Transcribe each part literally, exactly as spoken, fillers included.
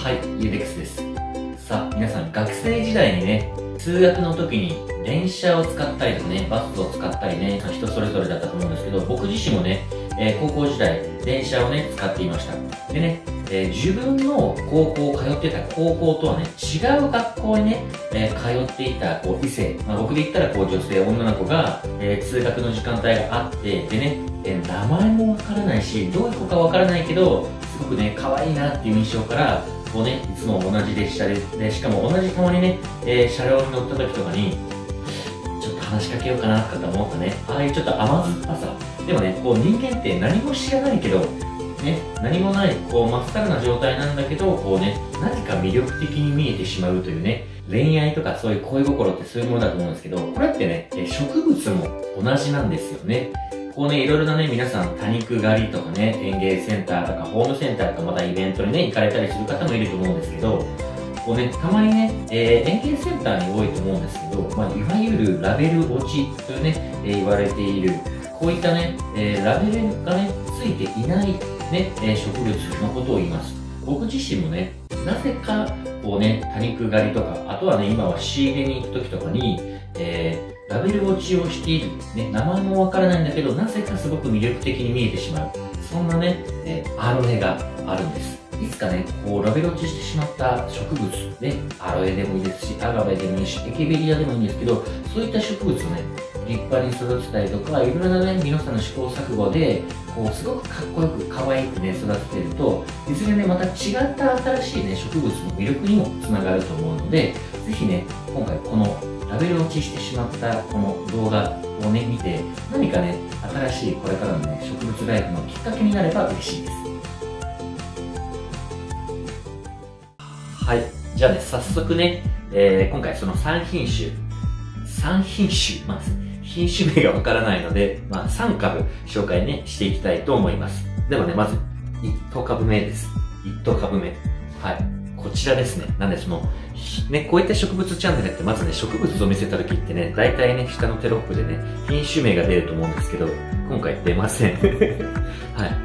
はい、ユーデックスです。さあ、皆さん学生時代にね、通学の時に電車を使ったりとかね、バスを使ったりね、人それぞれだったと思うんですけど、僕自身もね、えー、高校時代、電車をね、使っていました。でね、えー、自分の高校、通ってた高校とはね、違う学校にね、えー、通っていたこう異性、まあ、僕で言ったらこう女性、女の子が、えー、通学の時間帯があって、でね、えー、名前もわからないし、どういう子かわからないけど、すごくね、可愛いなっていう印象から、こうね、いつも同じ列車で、でしかも同じたまにね、えー、車両に乗った時とかに、ちょっと話しかけようかなとか思ったね、ああいうちょっと甘酸っぱさ。でもね、こう人間って何も知らないけど、ね、何もない、こう、まっさらな状態なんだけど、こうね、何か魅力的に見えてしまうというね、恋愛とかそういう恋心ってそういうものだと思うんですけど、これってね、植物も同じなんですよね。こうね、いろいろなね、皆さん、多肉狩りとかね、園芸センターとか、ホームセンターとか、またイベントにね、行かれたりする方もいると思うんですけど、こうね、たまにね、えー、園芸センターに多いと思うんですけど、まあ、いわゆるラベル落ちというね、えー、言われている、こういったね、えー、ラベルがね、ついていないね、えー、植物のことを言います。僕自身もね、なぜか、こうね、多肉狩りとか、あとはね、今は仕入れに行く時とかに、えー、ラベル落ちをしている、ね、名前もわからないんだけど、なぜかすごく魅力的に見えてしまう。そんなね、えー、アロエがあるんです。いつかね、こう、ラベル落ちしてしまった植物、ね、アロエでもいいですし、アガベでもいいし、エケベリアでもいいんですけど、そういった植物をね、立派に育てたりとか、いろいろなね、皆さんの試行錯誤で、こう、すごくかっこよく、可愛くね、育ててると、いずれね、また違った新しいね、植物の魅力にもつながると思うので、ぜひね、今回このラベル落ちしてしまったこの動画をね、見て、何かね、新しいこれからのね、植物ライフのきっかけになれば嬉しいです。はい。じゃあね、早速ね、えー、今回そのさん品種、さん品種、まあ、品種名がわからないので、まあ、さん株紹介ね、していきたいと思います。ではね、まず、いっ株目です。いっ株目。はい。こちらですね。なんでその、ね、こういった植物チャンネルってまずね、植物を見せた時ってね、大体ね、下のテロップでね、品種名が出ると思うんですけど、今回出ません。はい。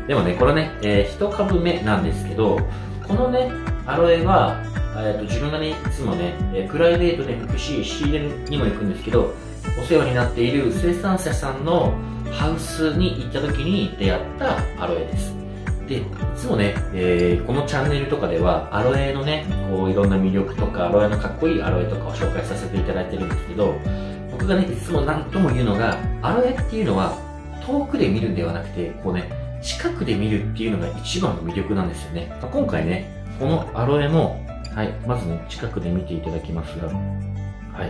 でもね、これね、えー、いっ株目なんですけど、このね、アロエは、えっと、自分がね、いつもね、えー、プライベートで行くし、仕入れにも行くんですけど、お世話になっている生産者さんのハウスに行った時に出会ったアロエです。で、いつもね、えー、このチャンネルとかでは、アロエのね、こういろんな魅力とか、アロエのかっこいいアロエとかを紹介させていただいてるんですけど、僕がね、いつも何とも言うのが、アロエっていうのは、遠くで見るんではなくて、こうね、近くで見るっていうのが一番の魅力なんですよね。今回ね、このアロエも、はい、まずね、近くで見ていただきますが、はい。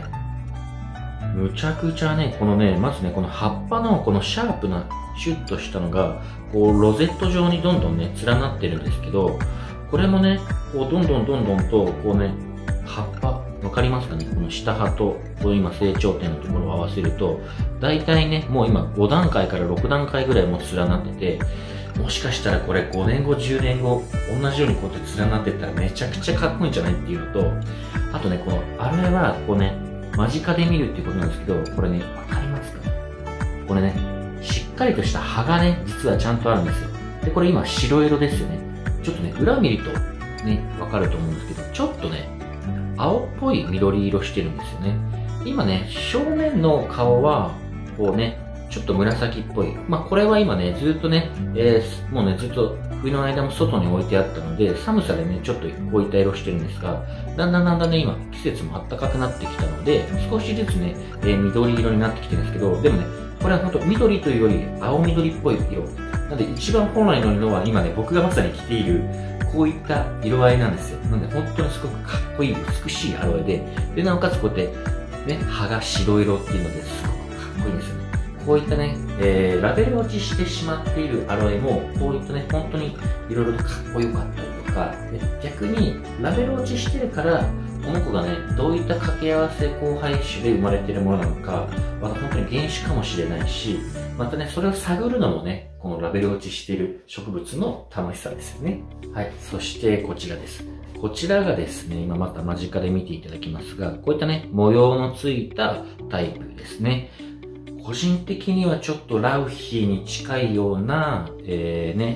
むちゃくちゃね、このね、まずね、この葉っぱのこのシャープな、シュッとしたのが、こう、ロゼット状にどんどんね、連なってるんですけど、これもね、こう、どんどんどんどんと、こうね、葉っぱ、わかりますかね、この下葉と、この今成長点のところを合わせると、だいたいね、もう今ご段階からろく段階ぐらいもう連なってて、もしかしたらこれごねんご、じゅうねんご、同じようにこうやって連なってったらめちゃくちゃかっこいいんじゃないっていうのと、あとね、このアロエは、こうね、間近で見るっていうことなんですけど、これね、わかりますかね、これね、しっかりとした葉がね、実はちゃんとあるんですよ。で、これ今白色ですよね。ちょっとね、裏見るとね、わかると思うんですけど、ちょっとね、青っぽい緑色してるんですよね。今ね、正面の顔は、こうね、ちょっと紫っぽい。まあ、これは今ね、ずっとね、えー、もうね、ずっと冬の間も外に置いてあったので、寒さでね、ちょっとこういった色してるんですが、だんだんだんだんね、今、季節も暖かくなってきたので、少しずつね、えー、緑色になってきてるんですけど、でもね、これは本当緑というより青緑っぽい色。なので一番本来の色は今ね、僕がまさに着ている、こういった色合いなんですよ。なので本当にすごくかっこいい、美しいアロエで、で、なおかつこうやって、ね、葉が白色っていうのですごくかっこいいんですよね。こういったね、えー、ラベル落ちしてしまっているアロエも、こういったね、本当にいろいろとかっこよかったりとか、逆にラベル落ちしてるから、この子がね、どういった掛け合わせ交配種で生まれているものなのか、また本当に原種かもしれないし、またね、それを探るのもね、このラベル落ちしている植物の楽しさですよね。はい。そしてこちらです。こちらがですね、今また間近で見ていただきますが、こういったね、模様のついたタイプですね。個人的にはちょっとラウヒーに近いような、えー、ね、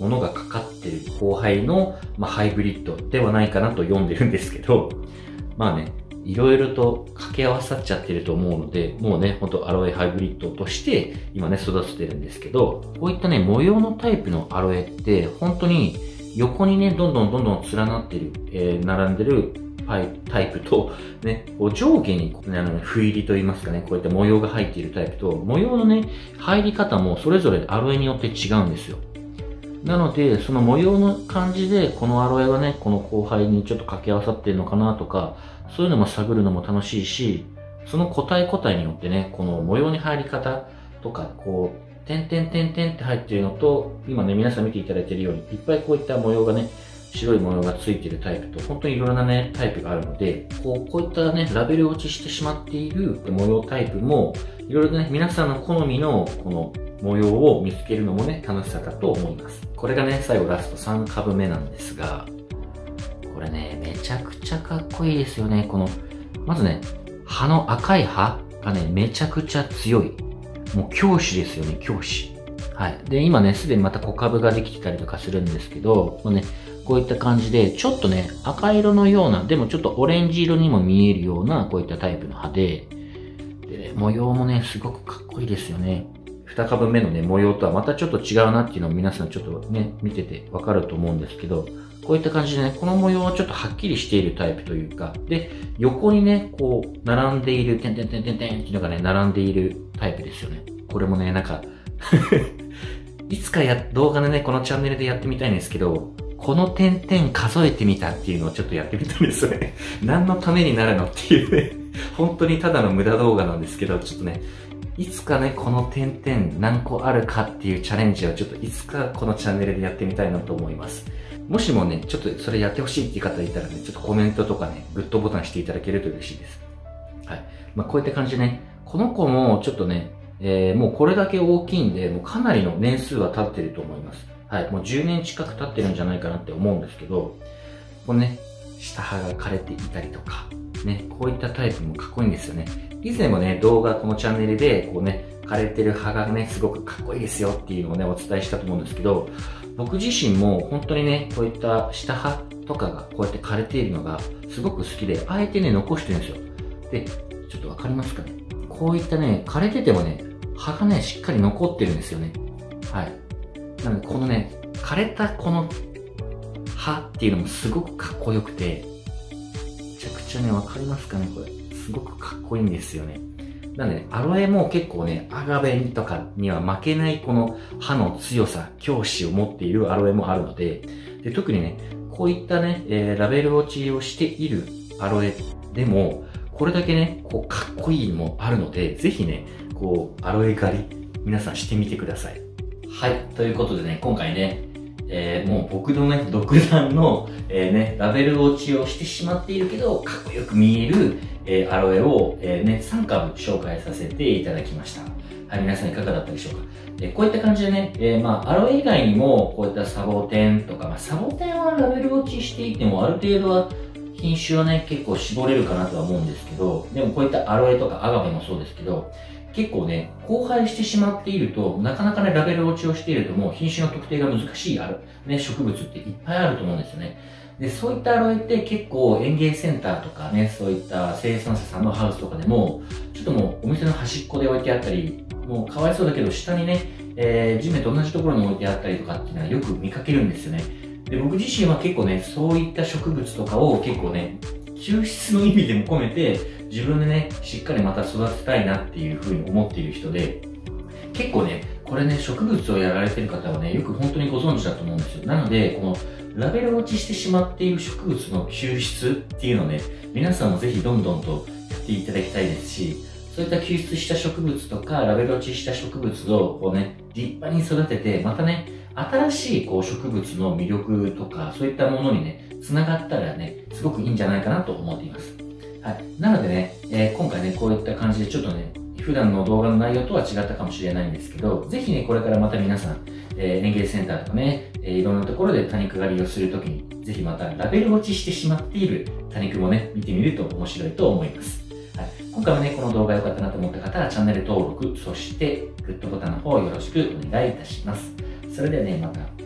ものがかかってる交配の、まあ、ハイブリッドではないかなと読んでるんですけど、まあね、いろいろと掛け合わさっちゃってると思うので、もうね、ほんとアロエハイブリッドとして今ね、育ててるんですけど、こういったね、模様のタイプのアロエって、本当に横にね、どんどんどんどん連なってる、えー、並んでるタイプと、ね、こう上下に、あの、斑入りといいますかね、こういった模様が入っているタイプと、模様のね、入り方もそれぞれアロエによって違うんですよ。なので、その模様の感じで、このアロエはね、この交配にちょっと掛け合わさってるのかなとか、そういうのも探るのも楽しいし、その個体個体によってね、この模様に入り方とか、こう、点々点々って入ってるのと、今ね、皆さん見ていただいているように、いっぱいこういった模様がね、白い模様がついているタイプと、本当にいろんなね、タイプがあるので、こう、こういったね、ラベル落ちしてしまっている模様タイプも、いろいろね、皆さんの好みの、この、模様を見つけるのもね、楽しさだと思います。これがね、最後ラストさん株目なんですが、これね、めちゃくちゃかっこいいですよね。この、まずね、葉の赤い葉がね、めちゃくちゃ強い。もう教師ですよね、教師。はい。で、今ね、すでにまた小株ができてたりとかするんですけど、まあね、こういった感じで、ちょっとね、赤色のような、でもちょっとオレンジ色にも見えるような、こういったタイプの葉で、で、模様もね、すごくかっこいいですよね。二株目のね、模様とはまたちょっと違うなっていうのを皆さんちょっとね、見ててわかると思うんですけど、こういった感じでね、この模様はちょっとはっきりしているタイプというか、で、横にね、こう、並んでいる、てんてんてんてんてんっていうのがね、並んでいるタイプですよね。これもね、なんか、いつかや、動画でね、このチャンネルでやってみたいんですけど、この点々数えてみたっていうのをちょっとやってみたんですよね。何のためになるのっていうね、本当にただの無駄動画なんですけど、ちょっとね、いつかね、この点々何個あるかっていうチャレンジをちょっといつかこのチャンネルでやってみたいなと思います。もしもね、ちょっとそれやってほしいっていう方いたらね、ちょっとコメントとかね、グッドボタンしていただけると嬉しいです。はい。まあ、こういった感じでね、この子もちょっとね、えー、もうこれだけ大きいんで、もうかなりの年数は経ってると思います。はい。もうじゅうねん近く経ってるんじゃないかなって思うんですけど、このね、下葉が枯れていたりとか、ね、こういったタイプもかっこいいんですよね。以前もね、動画、このチャンネルで、こうね、枯れてる葉がね、すごくかっこいいですよっていうのをね、お伝えしたと思うんですけど、僕自身も本当にね、こういった下葉とかがこうやって枯れているのがすごく好きで、あえてね、残してるんですよ。で、ちょっとわかりますかね？こういったね、枯れててもね、葉がね、しっかり残ってるんですよね。はい。なので、このね、枯れたこの葉っていうのもすごくかっこよくて、めちゃくちゃね、わかりますかね、これ。すごくかっこいいんですよね。なんでね、アロエも結構ね、アガベとかには負けないこの葉の強さ、強視を持っているアロエもあるので、で特にね、こういったね、えー、ラベル落ちをしているアロエでも、これだけね、こう、かっこいいのもあるので、ぜひね、こう、アロエ狩り、皆さんしてみてください。はい、ということでね、今回ね、えー、もう僕のね、独断の、えー、ね、ラベル落ちをしてしまっているけど、かっこよく見える、えー、アロエを、えー、ね、さん株紹介させていただきました。はい、皆さんいかがだったでしょうか。えー、こういった感じでね、えー、まあ、アロエ以外にも、こういったサボテンとか、まあ、サボテンはラベル落ちしていても、ある程度は品種はね、結構絞れるかなとは思うんですけど、でもこういったアロエとかアガベもそうですけど、結構ね、交配してしまっていると、なかなかね、ラベル落ちをしているともう品種の特定が難しいある、ね、植物っていっぱいあると思うんですよね。で、そういったアロエって結構園芸センターとかね、そういった生産者さんのハウスとかでも、ちょっともうお店の端っこで置いてあったり、もうかわいそうだけど下にね、えー、地面と同じところに置いてあったりとかっていうのはよく見かけるんですよね。で、僕自身は結構ね、そういった植物とかを結構ね、抽出の意味でも込めて、自分でね、しっかりまた育てたいなっていうふうに思っている人で、結構ね、これね、植物をやられてる方はね、よく本当にご存知だと思うんですよ。なので、このラベル落ちしてしまっている植物の救出っていうのをね、皆さんもぜひどんどんとやっていただきたいですし、そういった救出した植物とか、ラベル落ちした植物をこうね、立派に育てて、またね、新しいこう植物の魅力とか、そういったものにね、繋がったらね、すごくいいんじゃないかなと思っています。はい。なのでね、えー、今回ね、こういった感じでちょっとね、普段の動画の内容とは違ったかもしれないんですけど、ぜひね、これからまた皆さん、えー、園芸センターとかね、えー、いろんなところで多肉狩りをするときに、ぜひまたラベル落ちしてしまっている多肉もね、見てみると面白いと思います。はい。今回もね、この動画良かったなと思った方は、チャンネル登録、そしてグッドボタンの方よろしくお願いいたします。それではね、また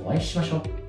お会いしましょう。